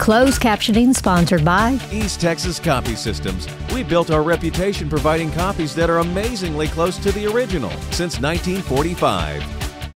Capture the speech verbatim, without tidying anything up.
Closed captioning sponsored by East Texas Copy Systems. We built our reputation providing copies that are amazingly close to the original since nineteen forty-five.